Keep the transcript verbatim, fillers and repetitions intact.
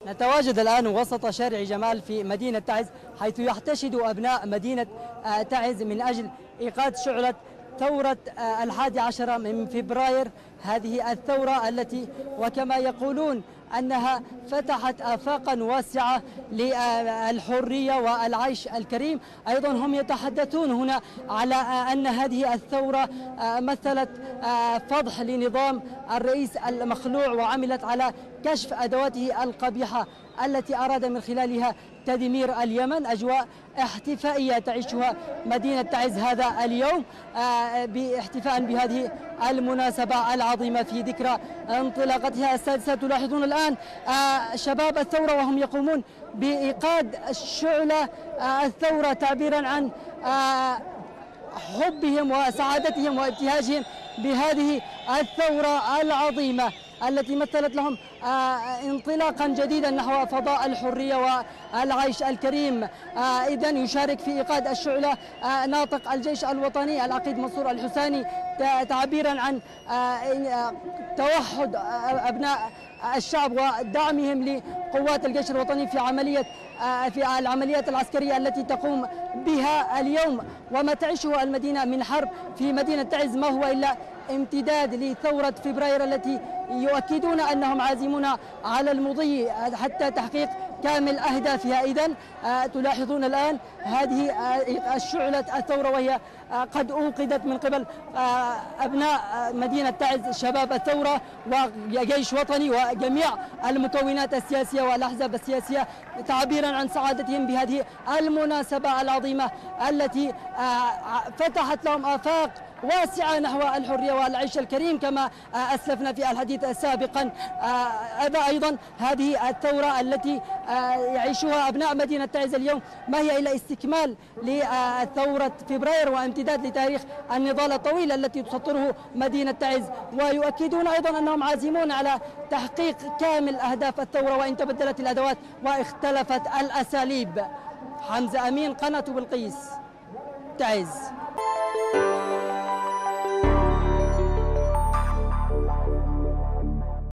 نتواجد الآن وسط شارع جمال في مدينة تعز، حيث يحتشد أبناء مدينة تعز من أجل إيقاد شعلة ثورة الحادي عشر من فبراير. هذه الثورة التي وكما يقولون أنها فتحت آفاقا واسعة للحرية والعيش الكريم. أيضا هم يتحدثون هنا على أن هذه الثورة مثلت فضح لنظام الرئيس المخلوع، وعملت على كشف أدواته القبيحة التي أراد من خلالها تدمير اليمن. أجواء احتفائية تعيشها مدينة تعز هذا اليوم باحتفاء بهذه المناسبة العظيمة في ذكرى انطلاقتها السادسة. تلاحظون الآن شباب الثورة وهم يقومون بإيقاد شعلة الثورة تعبيرا عن حبهم وسعادتهم وابتهاجهم بهذه الثورة العظيمة التي مثلت لهم انطلاقا جديدا نحو فضاء الحرية والعيش الكريم. إذن يشارك في إيقاد الشعلة ناطق الجيش الوطني العقيد منصور الحساني تعبيرا عن توحد أبناء الشعب ودعمهم لقوات الجيش الوطني في عملية في العمليات العسكرية التي تقوم بها اليوم. وما تعيشه المدينة من حرب في مدينة تعز ما هو إلا امتداد لثورة فبراير التي يؤكدون أنهم عازمون على المضي حتى تحقيق كامل أهدافها. إذن تلاحظون الآن هذه الشعلة الثورة وهي قد أوقدت من قبل أبناء مدينة تعز شباب الثورة وجيش وطني وجميع المكونات السياسية والأحزاب السياسية تعبيرا عن سعادتهم بهذه المناسبة العظيمة التي فتحت لهم آفاق واسعة نحو الحرية والعيش الكريم. كما أسلفنا في الحديث سابقا أيضا هذه الثورة التي يعيشها أبناء مدينة تعز اليوم ما هي إلا استكمال لثورة فبراير وامتداد لتاريخ النضال الطويل التي تسطره مدينة تعز. ويؤكدون أيضا أنهم عازمون على تحقيق كامل أهداف الثورة وإن تبدلت الأدوات واختلفت الأساليب. حمزة أمين، قناة بلقيس، تعز.